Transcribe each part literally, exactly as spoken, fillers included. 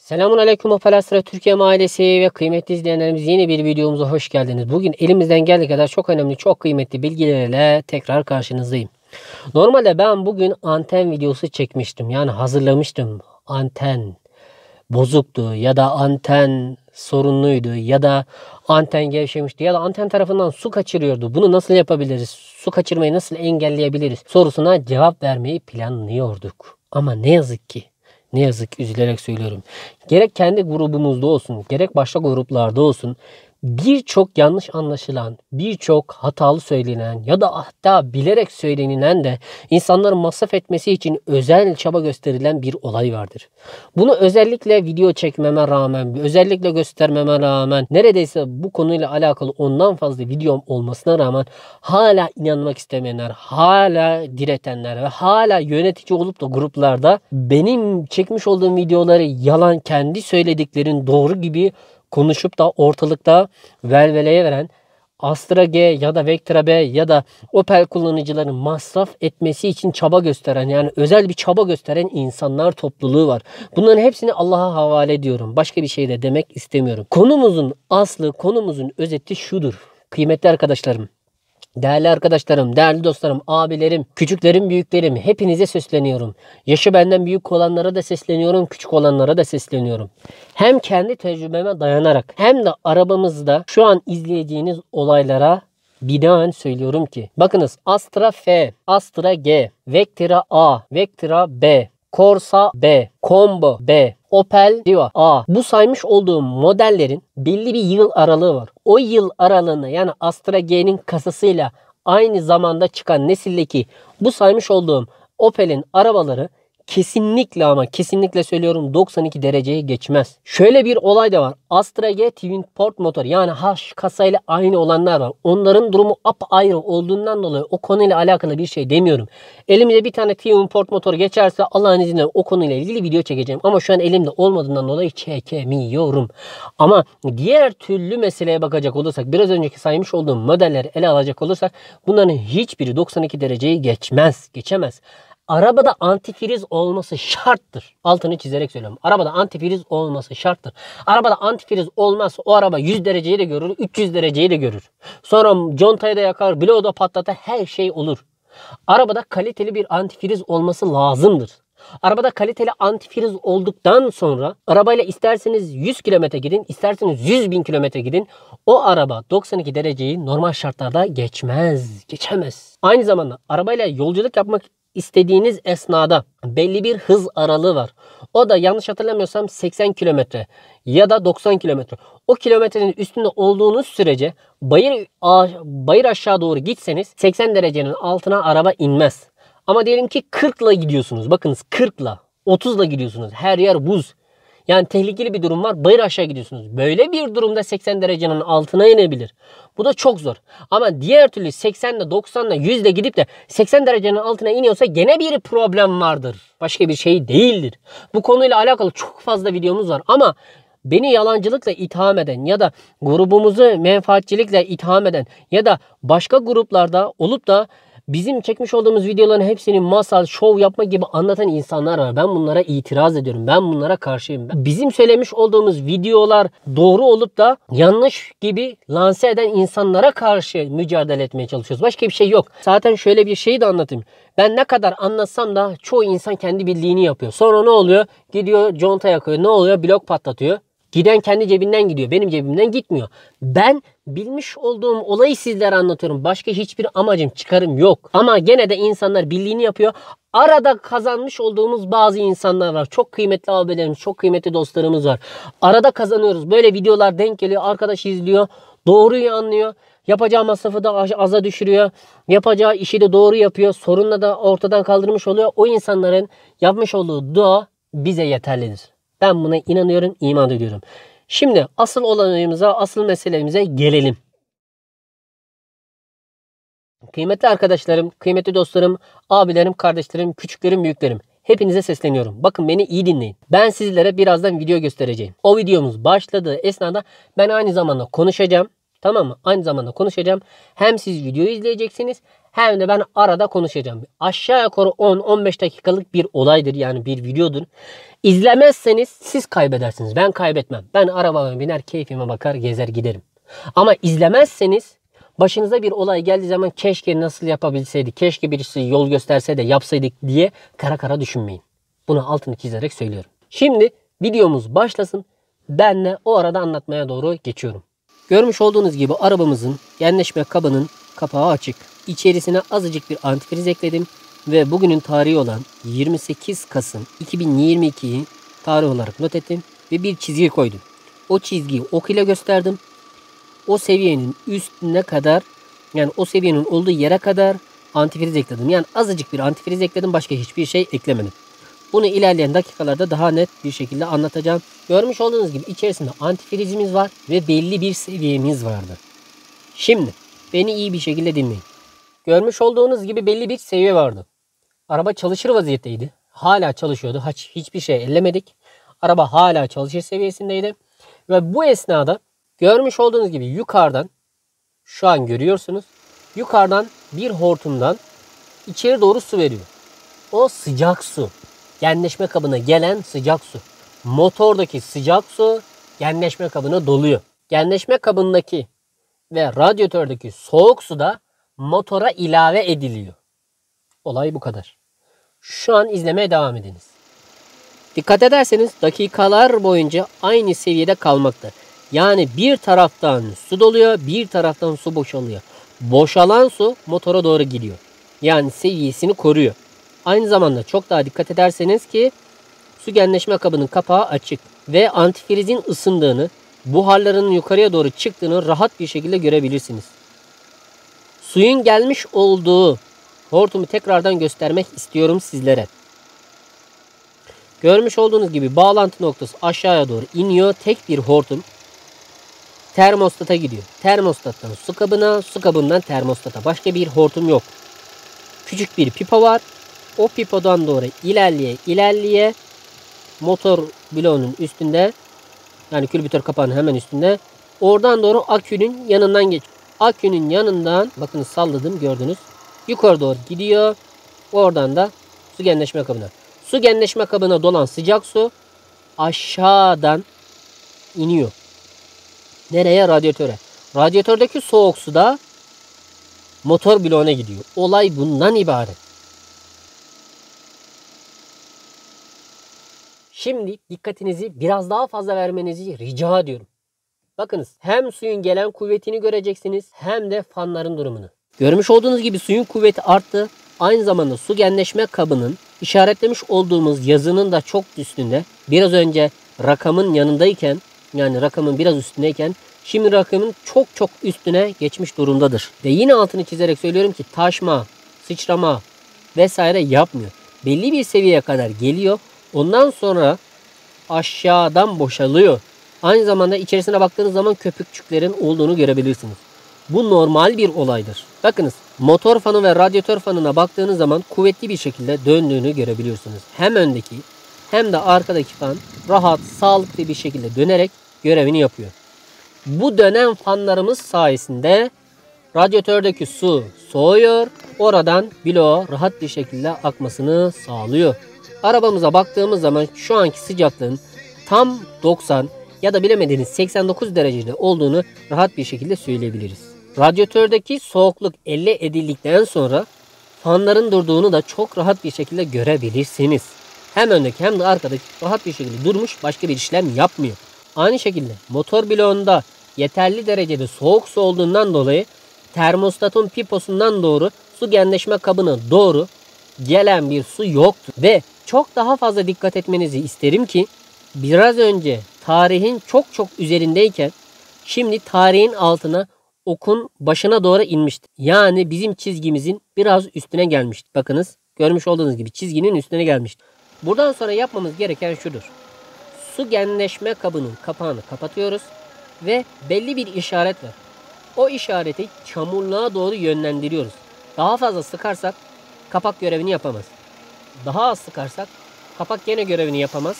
Selamun Aleyküm Afalastra Türkiye ailesi ve kıymetli izleyenlerimiz, yeni bir videomuza hoş geldiniz. Bugün elimizden geldiği kadar çok önemli, çok kıymetli bilgilerle tekrar karşınızdayım. Normalde ben bugün anten videosu çekmiştim. Yani hazırlamıştım. Anten bozuktu ya da anten sorunluydu ya da anten gevşemişti ya da anten tarafından su kaçırıyordu. Bunu nasıl yapabiliriz? Su kaçırmayı nasıl engelleyebiliriz sorusuna cevap vermeyi planlıyorduk. Ama ne yazık ki Ne yazık ki üzülerek söylüyorum. Gerek kendi grubumuzda olsun, gerek başka gruplarda olsun birçok yanlış anlaşılan, birçok hatalı söylenen ya da hatta bilerek söylenilen de insanların masraf etmesi için özel çaba gösterilen bir olay vardır. Bunu özellikle video çekmeme rağmen, özellikle göstermeme rağmen, neredeyse bu konuyla alakalı ondan fazla videom olmasına rağmen hala inanmak istemeyenler, hala diretenler ve hala yönetici olup da gruplarda benim çekmiş olduğum videoları yalan, kendi söylediklerin doğru gibi konuşup da ortalıkta velveleye veren Astra G ya da Vectra B ya da Opel kullanıcıların masraf etmesi için çaba gösteren, yani özel bir çaba gösteren insanlar topluluğu var. Bunların hepsini Allah'a havale ediyorum. Başka bir şey de demek istemiyorum. Konumuzun aslı, konumuzun özeti şudur. Kıymetli arkadaşlarım, değerli arkadaşlarım, değerli dostlarım, abilerim, küçüklerim, büyüklerim, hepinize sesleniyorum. Yaşı benden büyük olanlara da sesleniyorum, küçük olanlara da sesleniyorum. Hem kendi tecrübeme dayanarak hem de arabamızda şu an izleyeceğiniz olaylara binaen söylüyorum ki, bakınız, Astra F, Astra G, Vectra A, Vectra B, Corsa B, Combo B, Opel Diva A. Bu saymış olduğum modellerin belli bir yıl aralığı var. O yıl aralığında, yani Astra G'nin kasasıyla aynı zamanda çıkan nesildeki bu saymış olduğum Opel'in arabaları kesinlikle, ama kesinlikle söylüyorum, doksan iki dereceyi geçmez. Şöyle bir olay da var. Astra G Twin Port motor, yani H kasayla aynı olanlar var. Onların durumu apayrı olduğundan dolayı o konuyla alakalı bir şey demiyorum. Elimde bir tane Twin Port motor geçerse Allah'ın izniyle o konuyla ilgili video çekeceğim. Ama şu an elimde olmadığından dolayı çekemiyorum. Ama diğer türlü meseleye bakacak olursak, biraz önceki saymış olduğum modelleri ele alacak olursak, bunların hiçbiri doksan iki dereceyi geçmez, geçemez. Arabada antifriz olması şarttır. Altını çizerek söylüyorum. Arabada antifriz olması şarttır. Arabada antifriz olmazsa o araba yüz dereceyi de görür, üç yüz dereceyi de görür. Sonra contayı da yakar, bloğu da patlatır, her şey olur. Arabada kaliteli bir antifriz olması lazımdır. Arabada kaliteli antifriz olduktan sonra arabayla isterseniz yüz kilometre gidin, isterseniz yüz bin kilometre gidin, o araba doksan iki dereceyi normal şartlarda geçmez, geçemez. Aynı zamanda arabayla yolculuk yapmak istediğiniz esnada belli bir hız aralığı var. O da yanlış hatırlamıyorsam seksen kilometre ya da doksan kilometre. O kilometrenin üstünde olduğunuz sürece bayır, bayır aşağı doğru gitseniz seksen derecenin altına araba inmez. Ama diyelim ki kırk ile gidiyorsunuz. Bakınız, kırk ile otuz ile gidiyorsunuz. Her yer buz. Yani tehlikeli bir durum var. Bayır aşağı gidiyorsunuz. Böyle bir durumda seksen derecenin altına inebilir. Bu da çok zor. Ama diğer türlü seksen ile doksan ile yüz ile gidip de seksen derecenin altına iniyorsa gene bir problem vardır. Başka bir şey değildir. Bu konuyla alakalı çok fazla videomuz var. Ama beni yalancılıkla itham eden ya da grubumuzu menfaatçilikle itham eden ya da başka gruplarda olup da bizim çekmiş olduğumuz videoların hepsini masal, şov yapma gibi anlatan insanlar var. Ben bunlara itiraz ediyorum. Ben bunlara karşıyım. Bizim söylemiş olduğumuz videolar doğru olup da yanlış gibi lanse eden insanlara karşı mücadele etmeye çalışıyoruz. Başka bir şey yok. Zaten şöyle bir şeyi de anlatayım. Ben ne kadar anlatsam da çoğu insan kendi bildiğini yapıyor. Sonra ne oluyor? Gidiyor conta yakıyor. Ne oluyor? Blok patlatıyor. Giden kendi cebinden gidiyor. Benim cebimden gitmiyor. Ben bilmiş olduğum olayı sizlere anlatıyorum. Başka hiçbir amacım, çıkarım yok. Ama gene de insanlar bildiğini yapıyor. Arada kazanmış olduğumuz bazı insanlar var. Çok kıymetli abilerimiz, çok kıymetli dostlarımız var. Arada kazanıyoruz. Böyle videolar denk geliyor. Arkadaş izliyor. Doğruyu anlıyor. Yapacağı masrafı da aza düşürüyor. Yapacağı işi de doğru yapıyor. Sorunla da ortadan kaldırmış oluyor. O insanların yapmış olduğu dua bize yeterlidir. Ben buna inanıyorum, iman ediyorum. Şimdi asıl olayımıza, asıl meselemize gelelim. Kıymetli arkadaşlarım, kıymetli dostlarım, abilerim, kardeşlerim, küçüklerim, büyüklerim. Hepinize sesleniyorum. Bakın, beni iyi dinleyin. Ben sizlere birazdan video göstereceğim. O videomuz başladığı esnada ben aynı zamanda konuşacağım. Tamam mı? Aynı zamanda konuşacağım. Hem siz videoyu izleyeceksiniz, hem de ben arada konuşacağım. Aşağı yukarı on on beş dakikalık bir olaydır, yani bir videodur. İzlemezseniz siz kaybedersiniz. Ben kaybetmem. Ben arabama biner, keyfime bakar, gezer giderim. Ama izlemezseniz başınıza bir olay geldiği zaman keşke nasıl yapabilseydi, keşke birisi yol gösterse de yapsaydık diye kara kara düşünmeyin. Bunu altını çizerek söylüyorum. Şimdi videomuz başlasın. Ben de o arada anlatmaya doğru geçiyorum. Görmüş olduğunuz gibi arabamızın genleşme kabının kapağı açık. İçerisine azıcık bir antifriz ekledim. Ve bugünün tarihi olan yirmi sekiz Kasım iki bin yirmi ikiyi tarih olarak not ettim. Ve bir çizgi koydum. O çizgiyi ok ile gösterdim. O seviyenin üstüne kadar, yani o seviyenin olduğu yere kadar antifriz ekledim. Yani azıcık bir antifriz ekledim. Başka hiçbir şey eklemedim. Bunu ilerleyen dakikalarda daha net bir şekilde anlatacağım. Görmüş olduğunuz gibi içerisinde antifrizimiz var ve belli bir seviyemiz vardı. Şimdi beni iyi bir şekilde dinleyin. Görmüş olduğunuz gibi belli bir seviye vardı. Araba çalışır vaziyetteydi. Hala çalışıyordu. Hiç, hiçbir şey ellemedik. Araba hala çalışır seviyesindeydi. Ve bu esnada görmüş olduğunuz gibi yukarıdan, şu an görüyorsunuz, yukarıdan bir hortumdan içeri doğru su veriyor. O sıcak su. Genleşme kabına gelen sıcak su. Motordaki sıcak su genleşme kabına doluyor. Genleşme kabındaki ve radyatördeki soğuk su da motora ilave ediliyor. Olay bu kadar. Şu an izlemeye devam ediniz. Dikkat ederseniz dakikalar boyunca aynı seviyede kalmakta. Yani bir taraftan su doluyor, bir taraftan su boşalıyor. Boşalan su motora doğru gidiyor. Yani seviyesini koruyor. Aynı zamanda çok daha dikkat ederseniz ki su genleşme kabının kapağı açık ve antifrizin ısındığını, buharlarının yukarıya doğru çıktığını rahat bir şekilde görebilirsiniz. Suyun gelmiş olduğu hortumu tekrardan göstermek istiyorum sizlere. Görmüş olduğunuz gibi bağlantı noktası aşağıya doğru iniyor. Tek bir hortum termostata gidiyor. Termostattan su kabına, su kabından termostata. Başka bir hortum yok. Küçük bir pipa var. O pipodan doğru ilerleye ilerleye motor bloğunun üstünde, yani külbütör kapağının hemen üstünde, oradan doğru akünün yanından geç. Akünün yanından bakın salladım, gördünüz. Yukarı doğru gidiyor. Oradan da su genleşme kabına. Su genleşme kabına dolan sıcak su aşağıdan iniyor. Nereye? Radyatöre. Radyatördeki soğuk su da motor bloğuna gidiyor. Olay bundan ibaret. Şimdi dikkatinizi biraz daha fazla vermenizi rica ediyorum. Bakınız, hem suyun gelen kuvvetini göreceksiniz hem de fanların durumunu. Görmüş olduğunuz gibi suyun kuvveti arttı. Aynı zamanda su genleşme kabının işaretlemiş olduğumuz yazının da çok üstünde. Biraz önce rakamın yanındayken, yani rakamın biraz üstündeyken, şimdi rakamın çok çok üstüne geçmiş durumdadır. Ve yine altını çizerek söylüyorum ki taşma, sıçrama vesaire yapmıyor. Belli bir seviyeye kadar geliyor. Ondan sonra aşağıdan boşalıyor. Aynı zamanda içerisine baktığınız zaman köpükçüklerin olduğunu görebilirsiniz. Bu normal bir olaydır. Bakınız, motor fanı ve radyatör fanına baktığınız zaman kuvvetli bir şekilde döndüğünü görebiliyorsunuz. Hem öndeki hem de arkadaki fan rahat, sağlıklı bir şekilde dönerek görevini yapıyor. Bu dönen fanlarımız sayesinde radyatördeki su soğuyor. Oradan bloğa rahat bir şekilde akmasını sağlıyor. Arabamıza baktığımız zaman şu anki sıcaklığın tam doksan ya da bilemediğiniz seksen dokuz derecede olduğunu rahat bir şekilde söyleyebiliriz. Radyatördeki soğukluk elde edildikten sonra fanların durduğunu da çok rahat bir şekilde görebilirsiniz. Hem öndeki hem de arkadaki rahat bir şekilde durmuş, başka bir işlem yapmıyor. Aynı şekilde motor bloğunda yeterli derecede soğuk su olduğundan dolayı termostatın piposundan doğru su genleşme kabına doğru gelen bir su yoktu. Ve çok daha fazla dikkat etmenizi isterim ki biraz önce tarihin çok çok üzerindeyken şimdi tarihin altına okun başına doğru inmişti. Yani bizim çizgimizin biraz üstüne gelmişti. Bakınız, görmüş olduğunuz gibi çizginin üstüne gelmişti. Buradan sonra yapmamız gereken şudur. Su genleşme kabının kapağını kapatıyoruz ve belli bir işaret var. O işareti çamurluğa doğru yönlendiriyoruz. Daha fazla sıkarsak kapak görevini yapamaz. Daha az sıkarsak kapak gene görevini yapamaz.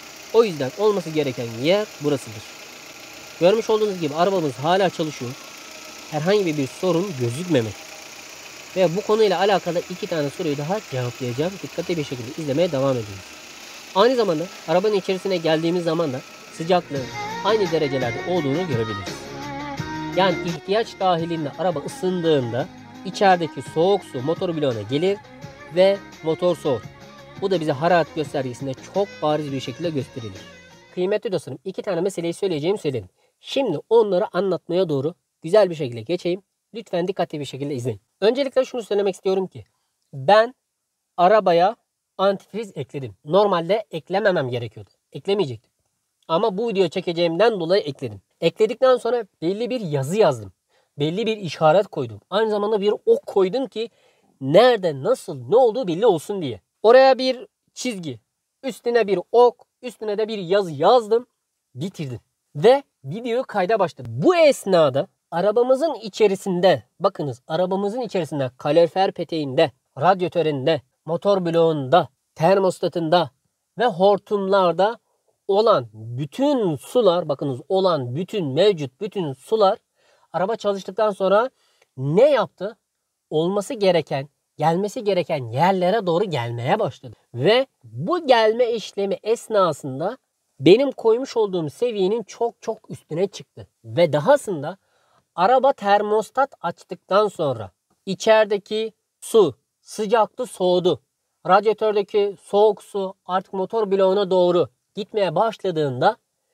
O yüzden olması gereken yer burasıdır. Görmüş olduğunuz gibi arabamız hala çalışıyor. Herhangi bir sorun gözükmemek. Ve bu konuyla alakalı iki tane soruyu daha cevaplayacağım. Dikkatli bir şekilde izlemeye devam edin. Aynı zamanda arabanın içerisine geldiğimiz zaman da sıcaklığın aynı derecelerde olduğunu görebiliriz. Yani ihtiyaç dahilinde araba ısındığında içerideki soğuk su motor bloğuna gelir ve motor soğur. Bu da bize hararet göstergesinde çok bariz bir şekilde gösterilir. Kıymetli dostlarım, iki tane meseleyi söyleyeceğim söyledim. Şimdi onları anlatmaya doğru güzel bir şekilde geçeyim. Lütfen dikkatli bir şekilde izleyin. Öncelikle şunu söylemek istiyorum ki ben arabaya antifriz ekledim. Normalde eklememem gerekiyordu. Eklemeyecektim. Ama bu video çekeceğimden dolayı ekledim. Ekledikten sonra belli bir yazı yazdım. Belli bir işaret koydum. Aynı zamanda bir ok koydum ki nerede, nasıl, ne olduğu belli olsun diye. Oraya bir çizgi, üstüne bir ok, üstüne de bir yazı yazdım. Bitirdim. Ve videoyu kayda başladım. Bu esnada arabamızın içerisinde, bakınız arabamızın içerisinde kalorifer peteğinde, radyatöründe, motor bloğunda, termostatında ve hortumlarda olan bütün sular, bakınız olan bütün mevcut bütün sular araba çalıştıktan sonra ne yaptı? Olması gereken, gelmesi gereken yerlere doğru gelmeye başladı. Ve bu gelme işlemi esnasında benim koymuş olduğum seviyenin çok çok üstüne çıktı. Ve dahasında araba termostat açtıktan sonra içerideki su sıcaktı, soğudu. Radyatördeki soğuk su artık motor bloğuna doğru gitmeye başladığında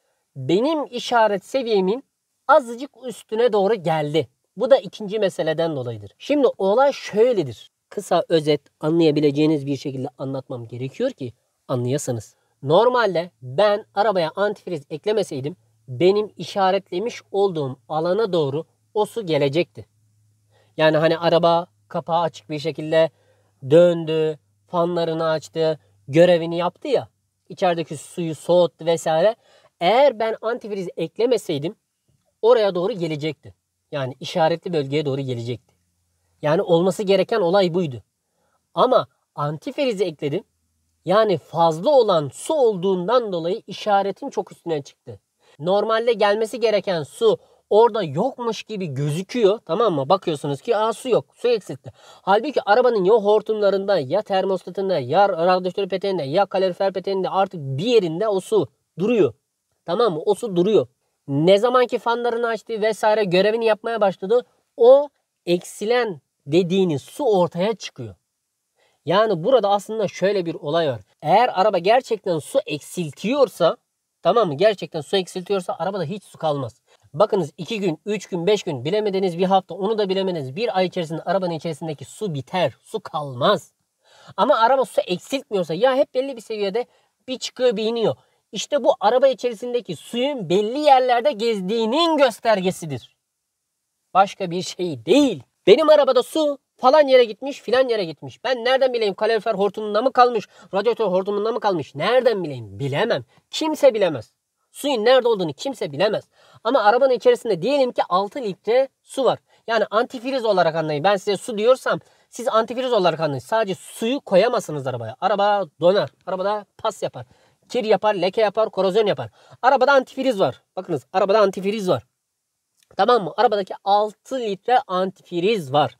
benim işaret seviyemin azıcık üstüne doğru geldi. Bu da ikinci meseleden dolayıdır. Şimdi olay şöyledir. Kısa özet anlayabileceğiniz bir şekilde anlatmam gerekiyor ki anlayasınız. Normalde ben arabaya antifriz eklemeseydim benim işaretlemiş olduğum alana doğru o su gelecekti. Yani hani araba kapağı açık bir şekilde döndü, fanlarını açtı, görevini yaptı ya. İçerideki suyu soğuttu vesaire. Eğer ben antifriz eklemeseydim oraya doğru gelecekti. Yani işaretli bölgeye doğru gelecekti. Yani olması gereken olay buydu. Ama antifrizi ekledim. Yani fazla olan su olduğundan dolayı işaretin çok üstüne çıktı. Normalde gelmesi gereken su orada yokmuş gibi gözüküyor. Tamam mı? Bakıyorsunuz ki aa su yok. Su eksiltti. Halbuki arabanın ya hortumlarında ya termostatında ya radyatör peteğinde ya kalorifer peteğinde artık bir yerinde o su duruyor. Tamam mı? O su duruyor. Ne zamanki fanlarını açtı vesaire görevini yapmaya başladı o eksilen dediğiniz su ortaya çıkıyor. Yani burada aslında şöyle bir olay var. Eğer araba gerçekten su eksiltiyorsa, tamam mı? Gerçekten su eksiltiyorsa arabada hiç su kalmaz. Bakınız iki gün, üç gün, beş gün, bilemediniz bir hafta, onu da bilemediniz bir ay içerisinde arabanın içerisindeki su biter. Su kalmaz. Ama araba su eksiltmiyorsa ya hep belli bir seviyede bir çıkıyor bir iniyor. İşte bu araba içerisindeki suyun belli yerlerde gezdiğinin göstergesidir. Başka bir şey değil. Benim arabada su falan yere gitmiş filan yere gitmiş. Ben nereden bileyim kalorifer hortumunda mı kalmış? Radyatör hortumunda mı kalmış? Nereden bileyim? Bilemem. Kimse bilemez. Suyun nerede olduğunu kimse bilemez. Ama arabanın içerisinde diyelim ki altı litre su var. Yani antifriz olarak anlayın. Ben size su diyorsam siz antifriz olarak anlayın. Sadece suyu koyamazsınız arabaya. Araba donar. Arabada pas yapar. Kir yapar, leke yapar, korozyon yapar. Arabada antifriz var. Bakınız arabada antifriz var. Tamam mı? Arabadaki altı litre antifriz var.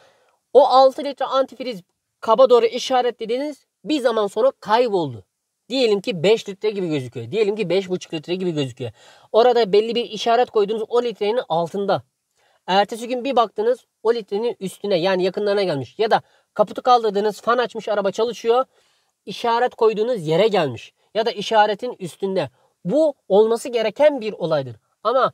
O altı litre antifriz kaba doğru işaretlediğiniz bir zaman sonra kayboldu. Diyelim ki beş litre gibi gözüküyor. Diyelim ki beş buçuk litre gibi gözüküyor. Orada belli bir işaret koydunuz o litrenin altında. Ertesi gün bir baktınız o litrenin üstüne yani yakınlarına gelmiş. Ya da kaputu kaldırdınız fan açmış araba çalışıyor. İşaret koyduğunuz yere gelmiş. Ya da işaretin üstünde. Bu olması gereken bir olaydır. Ama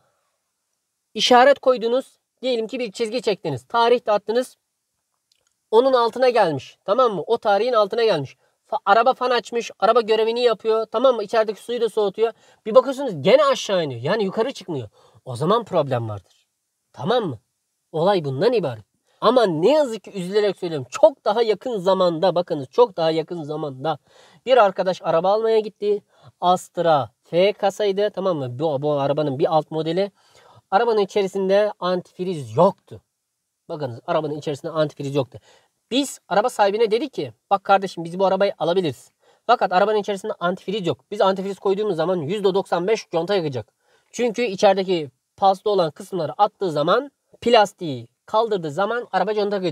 işaret koydunuz. Diyelim ki bir çizgi çektiniz. Tarih de attınız. Onun altına gelmiş. Tamam mı? O tarihin altına gelmiş. Fa- araba fan açmış. Araba görevini yapıyor. Tamam mı? İçerideki suyu da soğutuyor. Bir bakıyorsunuz gene aşağı iniyor. Yani yukarı çıkmıyor. O zaman problem vardır. Tamam mı? Olay bundan ibaret. Ama ne yazık ki üzülerek söylüyorum. Çok daha yakın zamanda bakınız çok daha yakın zamanda bir arkadaş araba almaya gitti. Astra F kasaydı. Tamam mı? Bu, bu arabanın bir alt modeli. Arabanın içerisinde antifriz yoktu. Bakınız arabanın içerisinde antifriz yoktu. Biz araba sahibine dedik ki bak kardeşim biz bu arabayı alabiliriz. Fakat arabanın içerisinde antifriz yok. Biz antifriz koyduğumuz zaman yüzde doksan beş conta yakacak. Çünkü içerideki paslı olan kısımları attığı zaman plastiği kaldırdığı zaman araba conta yakacak.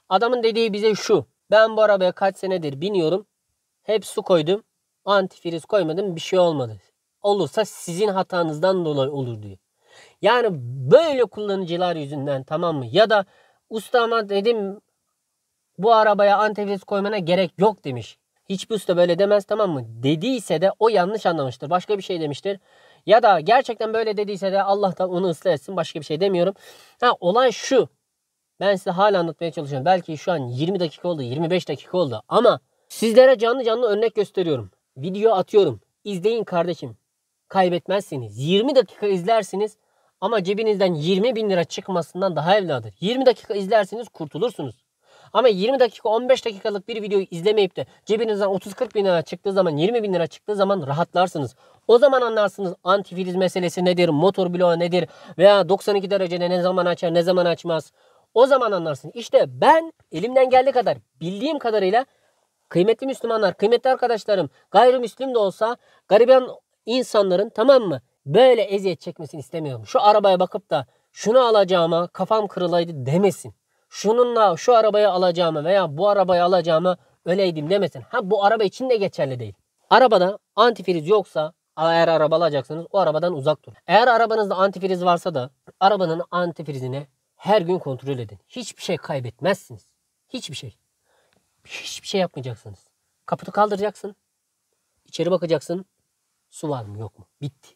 Adamın dediği bize şu. Ben bu arabaya kaç senedir biniyorum. Hep su koydum. Antifriz koymadım. Bir şey olmadı. Olursa sizin hatanızdan dolayı olur diyor. Yani böyle kullanıcılar yüzünden, tamam mı? Ya da ustama dedim bu arabaya antifriz koymana gerek yok demiş. Hiçbir usta böyle demez, tamam mı? Dediyse de o yanlış anlamıştır. Başka bir şey demiştir. Ya da gerçekten böyle dediyse de Allah da onu ıslah etsin. Başka bir şey demiyorum. Ha, olay şu. Ben size hala anlatmaya çalışıyorum. Belki şu an yirmi dakika oldu, yirmi beş dakika oldu. Ama sizlere canlı canlı örnek gösteriyorum. Video atıyorum. İzleyin kardeşim. Kaybetmezsiniz. yirmi dakika izlersiniz ama cebinizden yirmi bin lira çıkmasından daha evladır. yirmi dakika izlersiniz, kurtulursunuz. Ama yirmi dakika on beş dakikalık bir videoyu izlemeyip de cebinizden otuz kırk bin lira çıktığı zaman, yirmi bin lira çıktığı zaman rahatlarsınız. O zaman anlarsınız antifriz meselesi nedir, motor bloğu nedir veya doksan iki derecede ne zaman açar ne zaman açmaz. O zaman anlarsın. İşte ben elimden geldiği kadar, bildiğim kadarıyla kıymetli Müslümanlar, kıymetli arkadaşlarım, gayrimüslim de olsa gariban insanların, tamam mı, böyle eziyet çekmesini istemiyorum. Şu arabaya bakıp da şunu alacağıma kafam kırılaydı demesin. Şununla şu arabayı alacağıma veya bu arabayı alacağıma öleydim demesin. Ha, bu araba için de geçerli değil. Arabada antifriz yoksa, eğer araba alacaksınız, o arabadan uzak durun. Eğer arabanızda antifriz varsa da arabanın antifrizini her gün kontrol edin. Hiçbir şey kaybetmezsiniz. Hiçbir şey. Hiçbir şey yapmayacaksınız. Kaputu kaldıracaksın. İçeri bakacaksın. Su var mı yok mu? Bitti.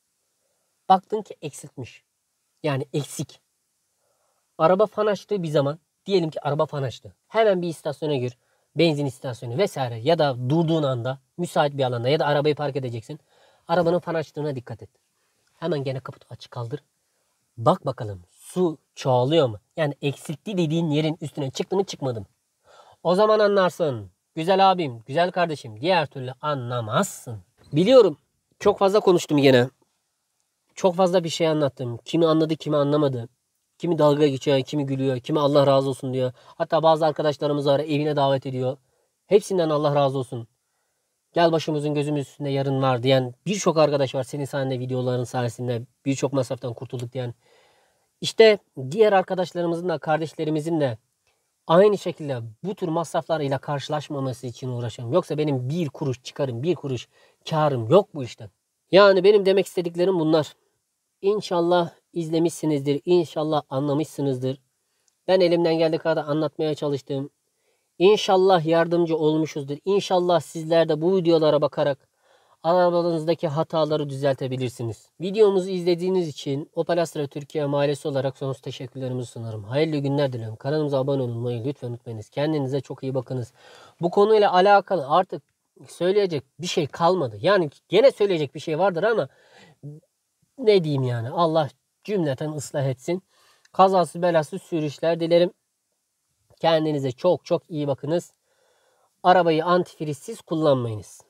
Baktın ki eksiltmiş. Yani eksik. Araba fan açtığı bir zaman, diyelim ki araba fan açtı. Hemen bir istasyona gir. Benzin istasyonu vesaire, ya da durduğun anda müsait bir alanda ya da arabayı park edeceksin. Arabanın fan açtığına dikkat et. Hemen gene kaputu açık kaldır. Bak bakalım su çoğalıyor mu? Yani eksiltti dediğin yerin üstüne çıktı mı çıkmadı mı? O zaman anlarsın. Güzel abim, güzel kardeşim. Diğer türlü anlamazsın. Biliyorum. Çok fazla konuştum yine. Çok fazla bir şey anlattım. Kimi anladı, kimi anlamadı. Kimi dalga geçiyor, kimi gülüyor, kimi Allah razı olsun diyor. Hatta bazı arkadaşlarımız var, evine davet ediyor. Hepsinden Allah razı olsun. Gel başımızın gözümüz üstünde yarın var diyen birçok arkadaş var. Senin sayende videoların sayesinde birçok masraftan kurtulduk diyen. İşte diğer arkadaşlarımızın da, kardeşlerimizin de aynı şekilde bu tür masraflarıyla karşılaşmaması için uğraşıyorum. Yoksa benim bir kuruş çıkarım, bir kuruş karım yok bu işten. Yani benim demek istediklerim bunlar. İnşallah izlemişsinizdir. İnşallah anlamışsınızdır. Ben elimden geldiği kadar anlatmaya çalıştım. İnşallah yardımcı olmuşuzdur. İnşallah sizler de bu videolara bakarak arabanızdaki hataları düzeltebilirsiniz. Videomuzu izlediğiniz için Opel Astra Türkiye Mahallesi olarak sonsuz teşekkürlerimi sunarım. Hayırlı günler dilerim. Kanalımıza abone olmayı lütfen unutmayınız. Kendinize çok iyi bakınız. Bu konuyla alakalı artık söyleyecek bir şey kalmadı. Yani gene söyleyecek bir şey vardır ama ne diyeyim yani. Allah cümleten ıslah etsin. Kazasız belasız sürüşler dilerim. Kendinize çok çok iyi bakınız. Arabayı antifrizsiz kullanmayınız.